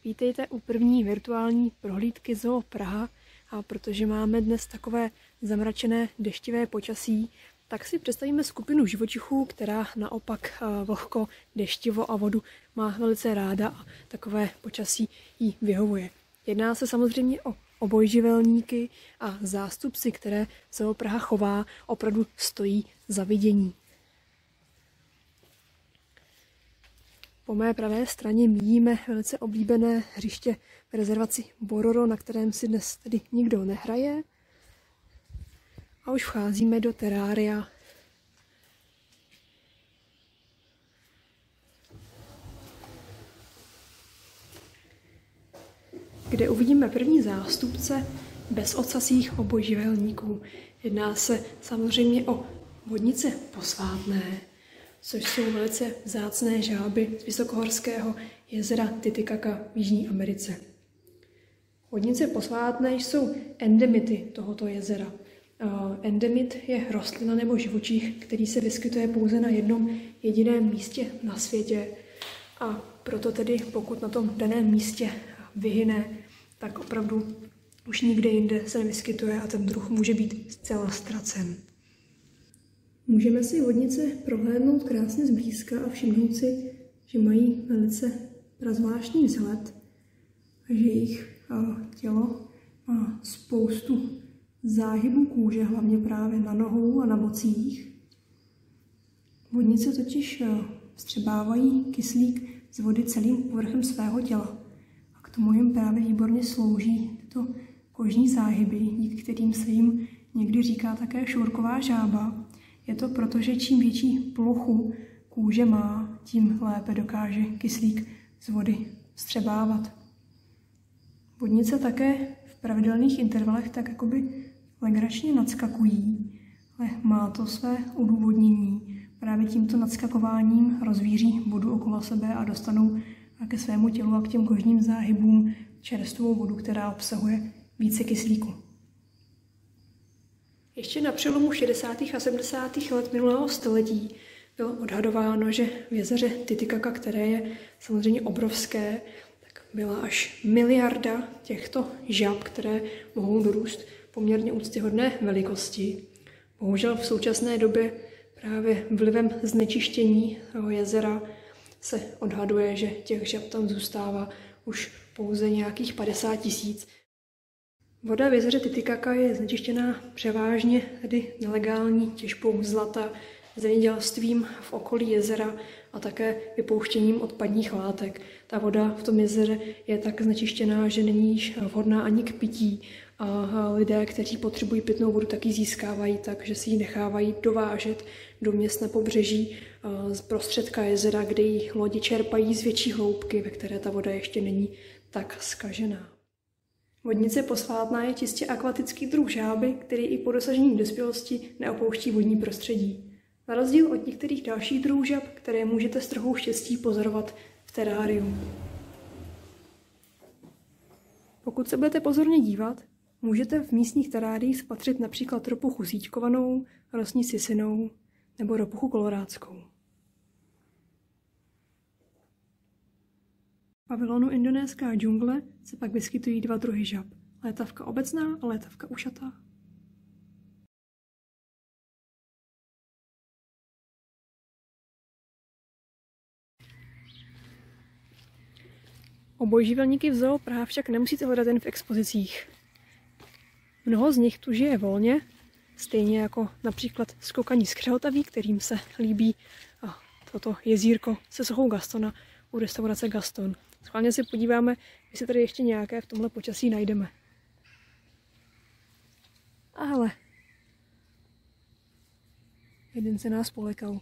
Vítejte u první virtuální prohlídky Zoo Praha a protože máme dnes takové zamračené deštivé počasí, tak si představíme skupinu živočichů, která naopak vlhko, deštivo a vodu má velice ráda a takové počasí jí vyhovuje. Jedná se samozřejmě o obojživelníky a zástupci, které Zoo Praha chová, opravdu stojí za vidění. Po mé pravé straně míjíme velice oblíbené hřiště v rezervaci Bororo, na kterém si dnes tedy nikdo nehraje. A už vcházíme do terária. Kde uvidíme první zástupce bezocasích obojživelníků. Jedná se samozřejmě o vodnice posvátné, což jsou velice vzácné žáby z vysokohorského jezera Titicaca v Jižní Americe. Vodnice posvátné jsou endemity tohoto jezera. Endemit je rostlina nebo živočich, který se vyskytuje pouze na jednom jediném místě na světě. A proto tedy, pokud na tom daném místě vyhyne, tak opravdu už nikde jinde se nevyskytuje a ten druh může být zcela ztracen. Můžeme si vodnice prohlédnout krásně zblízka a všimnout si, že mají velice prazvláštní vzhled a že jejich tělo má spoustu záhybů kůže, hlavně právě na nohou a na bocích. Vodnice totiž vstřebávají kyslík z vody celým povrchem svého těla a k tomu jim právě výborně slouží tyto kožní záhyby, díky kterým se jim někdy říká také šourková žába. Je to proto, že čím větší plochu kůže má, tím lépe dokáže kyslík z vody vstřebávat. Vodnice také v pravidelných intervalech tak jakoby legračně nadskakují, ale má to své odůvodnění. Právě tímto nadskakováním rozvíří vodu okolo sebe a dostanou ke svému tělu a k těm kožním záhybům čerstvou vodu, která obsahuje více kyslíku. Ještě na přelomu 60. a 70. let minulého století bylo odhadováno, že v jezeře Titicaca, které je samozřejmě obrovské, tak byla až miliarda těchto žab, které mohou dorůst poměrně úctyhodné velikosti. Bohužel v současné době právě vlivem znečištění toho jezera se odhaduje, že těch žab tam zůstává už pouze nějakých 50 000. Voda v jezeře Titicaca je znečištěná převážně tedy nelegální těžbou zlata, zemědělstvím v okolí jezera a také vypouštěním odpadních látek. Ta voda v tom jezeře je tak znečištěná, že není již vhodná ani k pití a lidé, kteří potřebují pitnou vodu, tak ji získávají tak, že si ji nechávají dovážet do měst na pobřeží z prostředka jezera, kde ji lodi čerpají z větší hloubky, ve které ta voda ještě není tak zkažená. Vodnice posvátná je čistě akvatický druh žáby, který i po dosažení dospělosti neopouští vodní prostředí. Na rozdíl od některých dalších druhů žab, které můžete s trochou štěstí pozorovat v teráriu. Pokud se budete pozorně dívat, můžete v místních teráriích spatřit například ropuchu síťkovanou, rosní sisinou nebo ropuchu kolorádskou. V pavilonu Indonéská džungle se pak vyskytují dva druhy žab. Létavka obecná a létavka ušatá. Obojživelníky v Zoo Praha však nemusíte hledat jen v expozicích. Mnoho z nich tu žije volně, stejně jako například skokaní skřehotaví, kterým se líbí toto jezírko se sochou Gastona u restaurace Gaston. Schválně si podíváme, jestli tady ještě nějaké v tomhle počasí najdeme. A hele, jeden se nás polekal.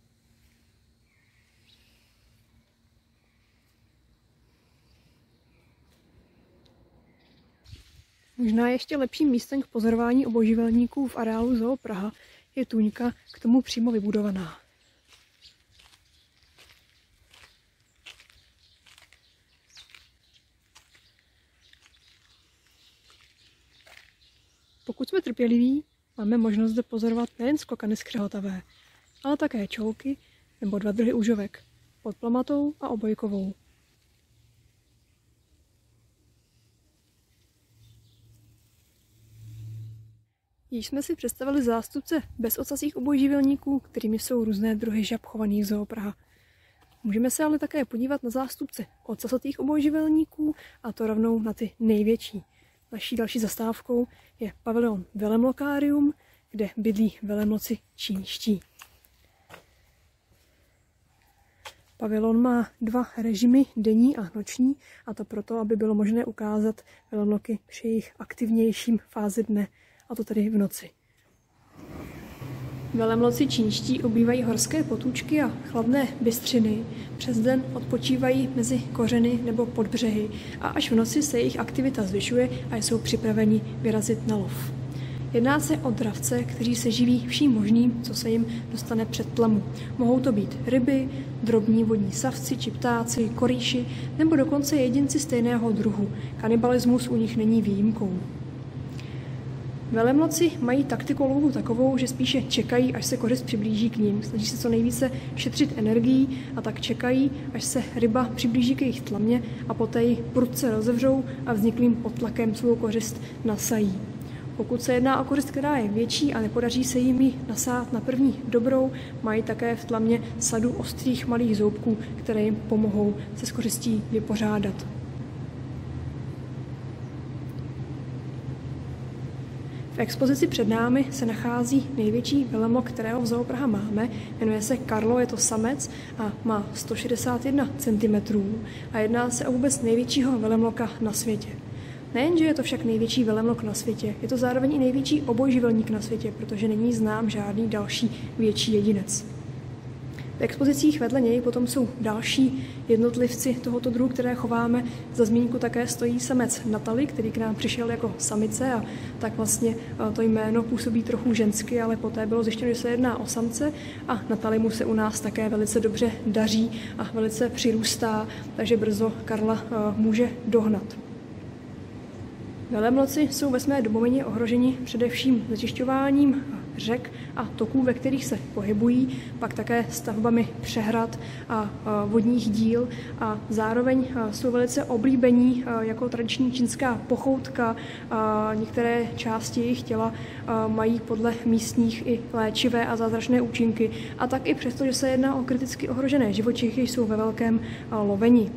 Možná ještě lepším místem k pozorování obojživelníků v areálu Zoo Praha je tůňka k tomu přímo vybudovaná. Pokud jsme trpěliví, máme možnost zde pozorovat nejen skokany skřehotavé, ale také čolky nebo dva druhy užovek, podplamatou a obojkovou. Již jsme si představili zástupce bezocasých obojživelníků, kterými jsou různé druhy žab chovaných v Zoo Praha. Můžeme se ale také podívat na zástupce ocasatých obojživelníků, a to rovnou na ty největší. Naší další zastávkou je pavilon Velemlokarium, kde bydlí velemloci čínští. Pavilon má 2 režimy, denní a noční, a to proto, aby bylo možné ukázat velemloky při jejich aktivnějším fázi dne, a to tedy v noci. Velemloci čínští obývají horské potůčky a chladné bystřiny. Přes den odpočívají mezi kořeny nebo pod břehy a až v noci se jejich aktivita zvyšuje a jsou připraveni vyrazit na lov. Jedná se o dravce, kteří se živí vším možným, co se jim dostane před tlamu. Mohou to být ryby, drobní vodní savci či ptáci, korýši nebo dokonce jedinci stejného druhu. Kanibalismus u nich není výjimkou. Velemloci mají taktiku lovu takovou, že spíše čekají, až se kořist přiblíží k ním. Snaží se co nejvíce šetřit energií a tak čekají, až se ryba přiblíží k jejich tlamě a poté ji prudce rozevřou a vzniklým potlakem svou kořist nasají. Pokud se jedná o kořist, která je větší a nepodaří se jim ji nasát na první dobrou, mají také v tlamě sadu ostrých malých zoubků, které jim pomohou se s kořistí vypořádat. V expozici před námi se nachází největší velemlok, kterého v Zoo Praha máme. Jmenuje se Karlo, je to samec a má 161 cm a jedná se o vůbec největšího velemloka na světě. Nejenže je to však největší velemlok na světě, je to zároveň i největší obojživelník na světě, protože není znám žádný další větší jedinec. V expozicích vedle něj potom jsou další jednotlivci tohoto druhu, které chováme. Za zmínku také stojí samec Natali, který k nám přišel jako samice a tak vlastně to jméno působí trochu žensky, ale poté bylo zjištěno, že se jedná o samce a Natali mu se u nás také velice dobře daří a velice přirůstá, takže brzo Karla může dohnat. Velemloci jsou ve své domovině ohroženi především znečišťováním řek a toků, ve kterých se pohybují, pak také stavbami přehrad a vodních díl a zároveň jsou velice oblíbení jako tradiční čínská pochoutka. Některé části jejich těla mají podle místních i léčivé a zázračné účinky a tak i přesto, že se jedná o kriticky ohrožené živočichy, jsou ve velkém loveni.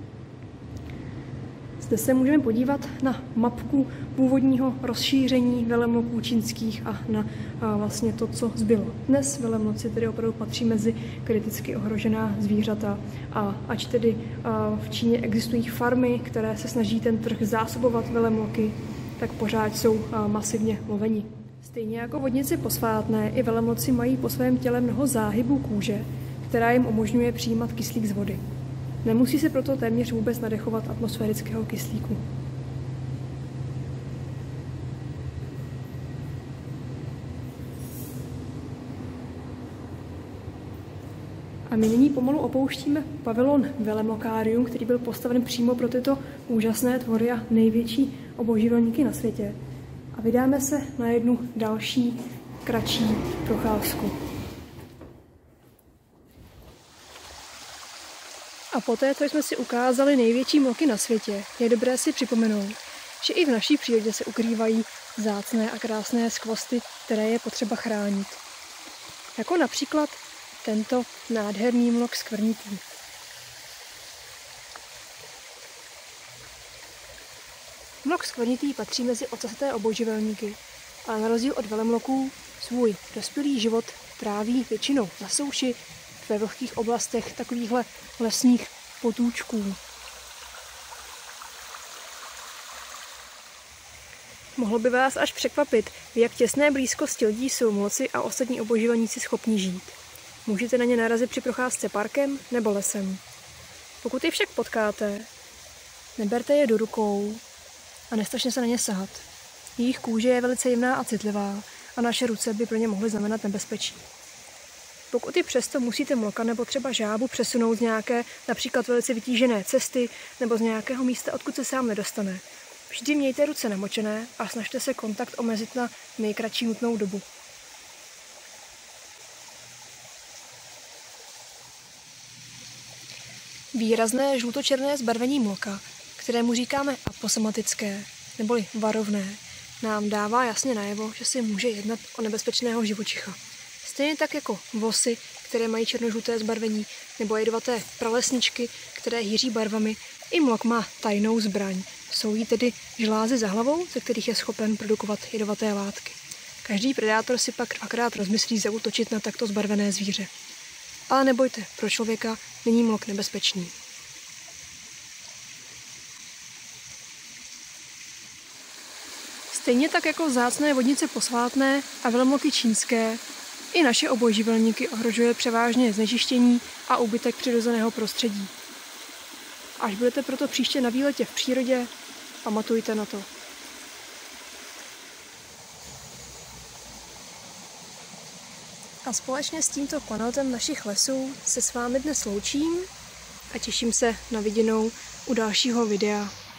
Zde se můžeme podívat na mapku původního rozšíření velemloků čínských a na vlastně to, co zbylo. Dnes velemloci tedy opravdu patří mezi kriticky ohrožená zvířata a ač tedy v Číně existují farmy, které se snaží ten trh zásobovat velemloky, tak pořád jsou masivně loveni. Stejně jako vodnice posvátné, i velemloci mají po svém těle mnoho záhybů kůže, která jim umožňuje přijímat kyslík z vody. Nemusí se proto téměř vůbec nadechovat atmosférického kyslíku. A my nyní pomalu opouštíme pavilon Velemlokarium, který byl postaven přímo pro tyto úžasné tvory a největší obojživelníky na světě. A vydáme se na jednu další, kratší procházku. A poté, co jsme si ukázali největší mloky na světě, je dobré si připomenout, že i v naší přírodě se ukrývají vzácné a krásné skvosty, které je potřeba chránit. Jako například tento nádherný mlok skvrnitý. Mlok skvrnitý patří mezi ocasaté obojživelníky, ale na rozdíl od velemloků svůj dospělý život tráví většinou na souši, ve vlhkých oblastech takovýchhle lesních potůčků. Mohlo by vás až překvapit, v jak těsné blízkosti lidí jsou mloci a ostatní obojživelníci schopni žít. Můžete na ně narazit při procházce parkem nebo lesem. Pokud je však potkáte, neberte je do rukou a nestačně se na ně sahat. Jejich kůže je velice jemná a citlivá a naše ruce by pro ně mohly znamenat nebezpečí. Pokud i přesto musíte mloka nebo třeba žábu přesunout z nějaké například velice vytížené cesty nebo z nějakého místa, odkud se sám nedostane, vždy mějte ruce namočené a snažte se kontakt omezit na nejkratší nutnou dobu. Výrazné žlutočerné zbarvení mloka, kterému říkáme aposomatické neboli varovné, nám dává jasně najevo, že se může jednat o nebezpečného živočicha. Stejně tak jako vosy, které mají černožluté zbarvení, nebo jedovaté pralesničky, které hýří barvami, i mlok má tajnou zbraň. Jsou jí tedy žlázy za hlavou, ze kterých je schopen produkovat jedovaté látky. Každý predátor si pak dvakrát rozmyslí zaútočit na takto zbarvené zvíře. Ale nebojte, pro člověka není mlok nebezpečný. Stejně tak jako vzácné vodnice posvátné a velmloky čínské, i naše obojživelníky ohrožuje převážně znečištění a úbytek přirozeného prostředí. Až budete proto příště na výletě v přírodě, pamatujte na to. A společně s tímto klenotem našich lesů se s vámi dnes loučím a těším se na viděnou u dalšího videa.